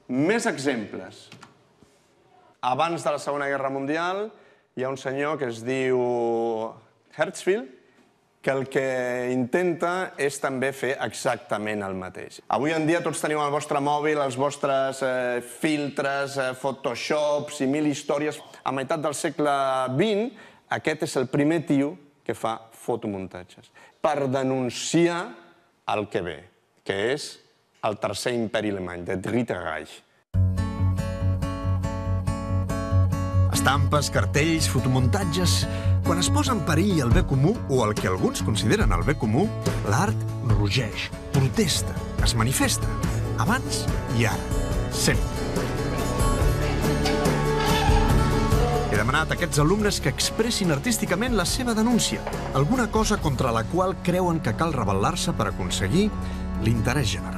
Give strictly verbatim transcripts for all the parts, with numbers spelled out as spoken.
Més exemples. Abans de la Segona Guerra Mundial hi ha un senyor que es diu Heartfield, que el que intenta és també fer exactament el mateix. Avui en dia tots teniu al vostre mòbil els vostres filtres, photoshops i mil històries. A meitat del segle vint, aquest és el primer tio que fa fotomuntatges per denunciar el que ve, que és el tercer imperi alemany, de Dritte Reich. Estampes, cartells, fotomuntatges... Quan es posa en perill el bé comú, o el que alguns consideren el bé comú, l'art rugeix, protesta, es manifesta, abans i ara, sempre. He demanat a aquests alumnes que expressin artísticament la seva denúncia, alguna cosa contra la qual creuen que cal rebel·lar-se per aconseguir l'interès general.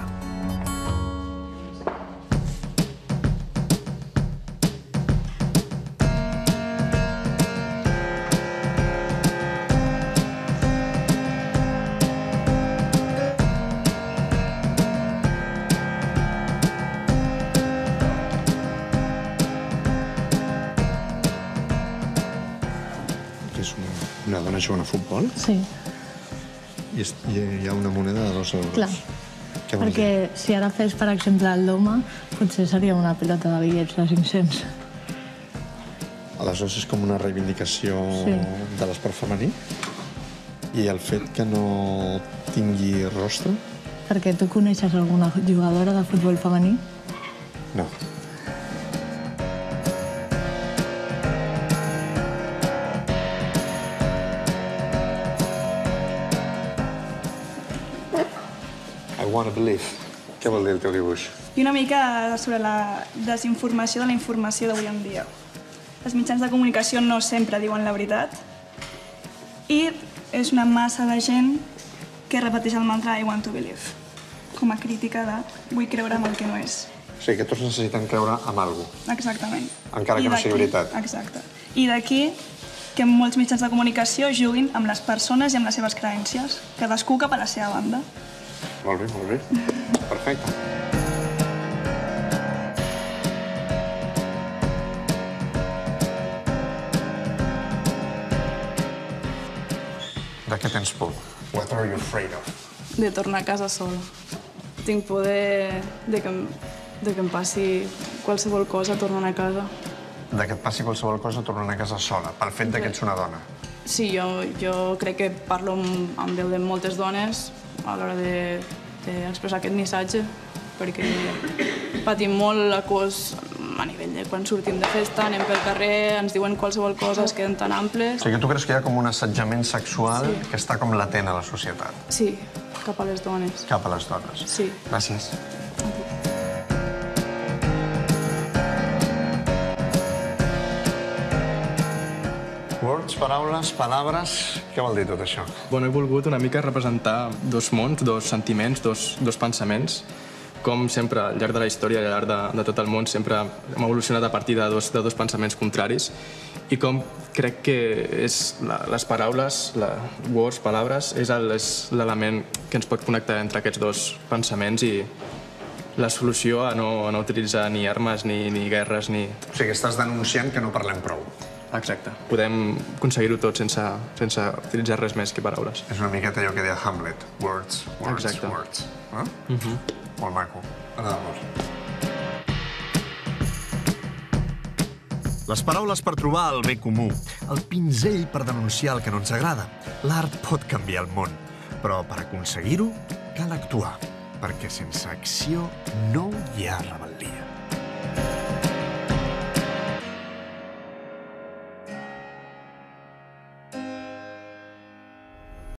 Una dona jugant a futbol? Sí. I hi ha una moneda de dos euros. Clar, perquè si ara fes, per exemple, el d'home, potser seria una pilota de bitllets de cinc-cents. Aleshores és com una reivindicació de l'esport femení? I el fet que no tingui rostre? Perquè tu coneixes alguna jugadora de futbol femení? No. I wanna believe. Què vol dir el teu dibuix? I una mica sobre la desinformació de la informació d'avui en dia. Els mitjans de comunicació no sempre diuen la veritat i és una massa de gent que repeteix el mantra I want to believe, com a crítica de vull creure en el que no és. O sigui, que tots necessiten creure en alguna cosa. Exactament. Encara que no sigui veritat. Exacte. I d'aquí que molts mitjans de comunicació juguin amb les persones i amb les seves creences, cadascú cap a la seva banda. Molt bé, molt bé. Perfecte. De què tens por? What are you afraid of? De tornar a casa sola. Tinc por de, de, que, em, de que em passi qualsevol cosa tornant a casa. De que et passi qualsevol cosa tornant a casa sola, pel fet que ets una dona. Sí, jo, jo crec que parlo amb, amb veu de moltes dones a l'hora de, d'expressar aquest missatge, perquè patim molt l'acós a nivell de quan sortim de festa, anem pel carrer, ens diuen qualsevol cosa, es queden tan amples. O sigui que tu creus que hi ha com un assetjament sexual Sí. que està com latent a la societat? Sí, cap a les dones. Cap a les dones? Sí. Gràcies. Words, paraules, palabres... Què vol dir tot això? Bueno, he volgut una mica representar dos mons, dos sentiments, dos, dos pensaments. Com sempre, al llarg de la història i al llarg de, de tot el món, sempre hem evolucionat a partir de dos, de dos pensaments contraris. I com crec que és la, les paraules, la, words, paraules, és l'element que ens pot connectar entre aquests dos pensaments i la solució a no, a no utilitzar ni armes, ni, ni guerres, ni... O sigui, estàs denunciant que no parlem prou. Exacte. Podem aconseguir-ho tot sense, sense utilitzar res més que paraules. És una miqueta allò que deia Hamlet. Words, words, Exacte. words. Eh? Uh-huh. Molt maco. M'agrada molt. Les paraules per trobar el bé comú, el pinzell per denunciar el que no ens agrada. L'art pot canviar el món, però per aconseguir-ho cal actuar, perquè sense acció no hi ha rebel·lia.